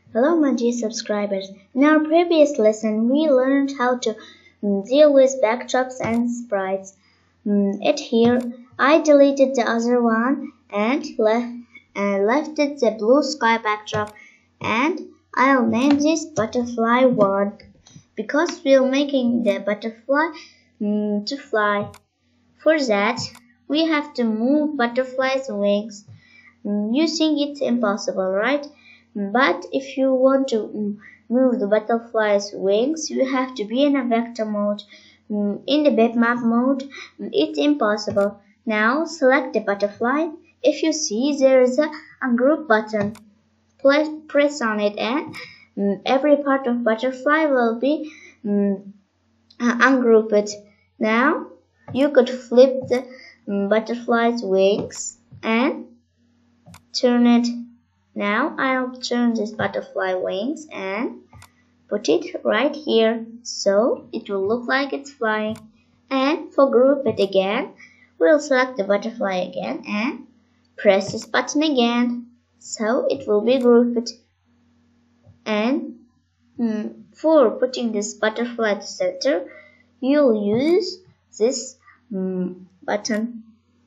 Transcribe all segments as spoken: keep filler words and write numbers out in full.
Hello my dear subscribers. In our previous lesson we learned how to mm, deal with backdrops and sprites. Mm, it here I deleted the other one and left, uh, left it the blue sky backdrop, and I'll name this butterfly one because we're making the butterfly mm, to fly. For that we have to move butterfly's wings. Mm, you think it's impossible, right? But if you want to move the butterfly's wings, you have to be in a vector mode. In the bitmap mode, it's impossible. Now select the butterfly. If you see there is a ungroup button, press on it and every part of butterfly will be um, ungrouped. Now you could flip the butterfly's wings and turn it. Now I'll turn this butterfly wings and put it right here so it will look like it's flying. And for group it again, we'll select the butterfly again and press this button again so it will be grouped. And hmm, for putting this butterfly to center, you'll use this hmm, button.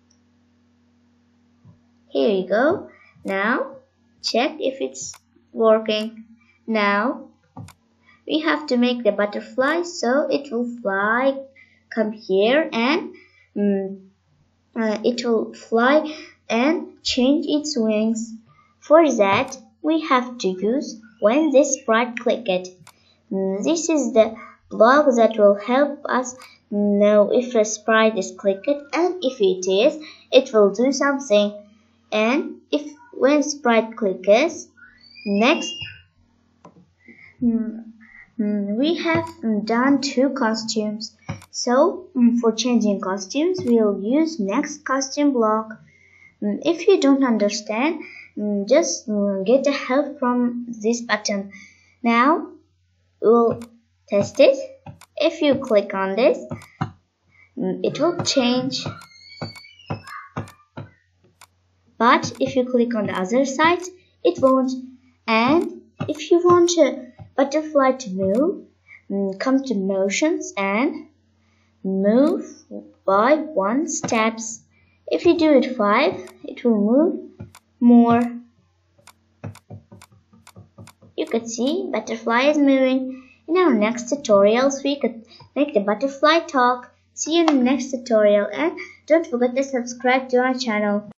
Here you go. Now check if it's working. Now we have to make the butterfly so it will fly, come here, and um, uh, it will fly and change its wings. For that we have to use when this sprite click it. This is the block that will help us know if a sprite is clicked, and if it is, it will do something. And if when sprite clicks, next mm, mm, we have done two costumes. So mm, for changing costumes, we'll use next costume block. Mm, if you don't understand, mm, just mm, get a help from this button. Now we'll test it. If you click on this, mm, it will change. But if you click on the other side, it won't. And if you want a butterfly to move, come to motions and move by one steps. If you do it five, it will move more. You could see butterfly is moving. In our next tutorials, we could make the butterfly talk. See you in the next tutorial, and don't forget to subscribe to our channel.